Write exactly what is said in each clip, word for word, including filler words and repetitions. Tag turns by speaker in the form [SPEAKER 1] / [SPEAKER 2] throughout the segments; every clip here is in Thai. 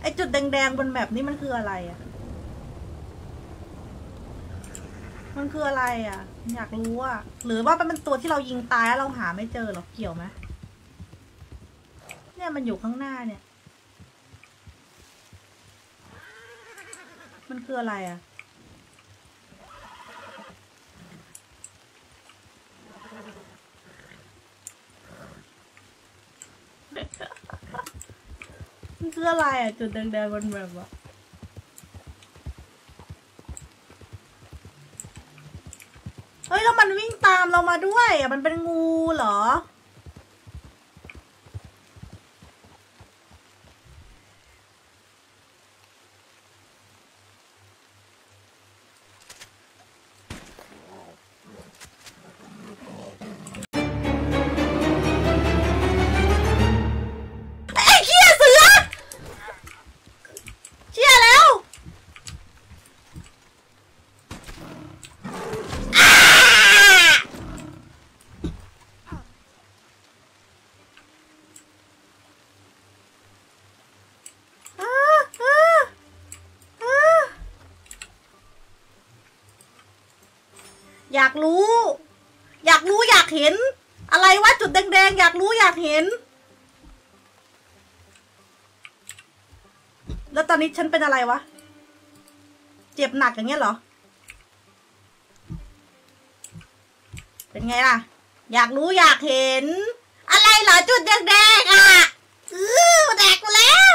[SPEAKER 1] ไอจุดแดงๆบนแมปนี้มันคืออะไรอ่ะมันคืออะไรอ่ะอยากรู้อ่ะหรือว่ามันเป็นตัวที่เรายิงตายแล้วเราหาไม่เจอหรอเกี่ยวไหมเนี่ยมันอยู่ข้างหน้าเนี่ยมันคืออะไรอ่ะมันคืออะไรอ่ะจุดแดงๆบนแมปอ่ะเฮ้ยแล้วมันวิ่งตามเรามาด้วยอ่ะมันเป็นงูเหรออยากรู้อยากรู้อยากเห็นอะไรวะจุดแดงๆอยากรู้อยากเห็นแล้วตอนนี้ฉันเป็นอะไรวะเจ็บหนักอย่างเงี้ยเหรอเป็นไงล่ะอยากรู้อยากเห็นอะไรเหรอจุดแดงๆอ่ะอือแดกมาแล้ว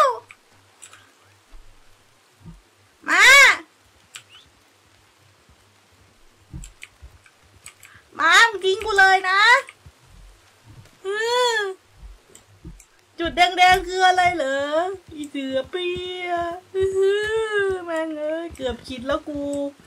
[SPEAKER 1] มามาทิ้งกูเลยนะจุดแดงๆคืออะไรเหรออีเสือเปียแม่งเอ้ยเกือบคิดแล้วกู